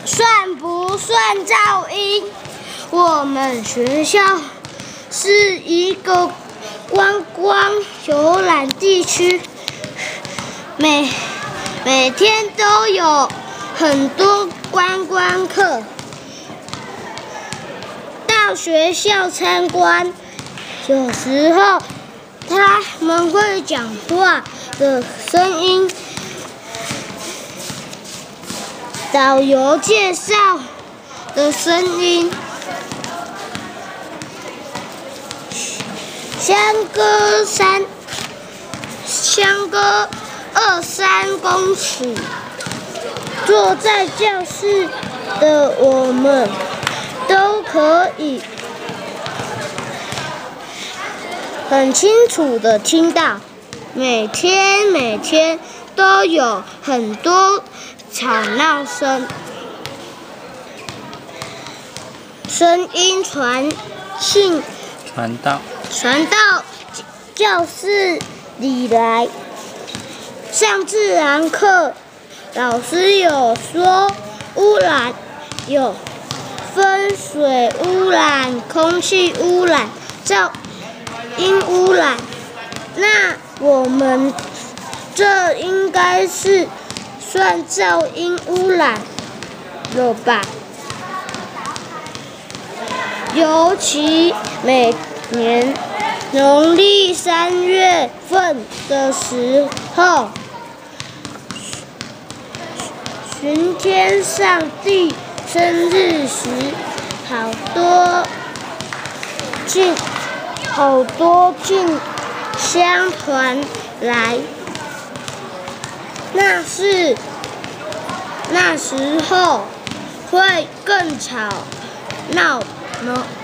算不算噪音？我们学校是一个观光游览地区，每天都有很多观光客到学校参观。有时候他们会讲话的声音，导游介绍的声音，相隔2-3公尺。坐在教室的我们都可以很清楚地听到，每天都有很多吵闹声音传到教室里来。上自然课，老师有说污染有分水污染、空气污染、噪音污染，那我们这应该是算噪音污染了吧？尤其每年农历3月份的时候，寻天上帝生日时，好多进香团来，那时候会更吵闹呢。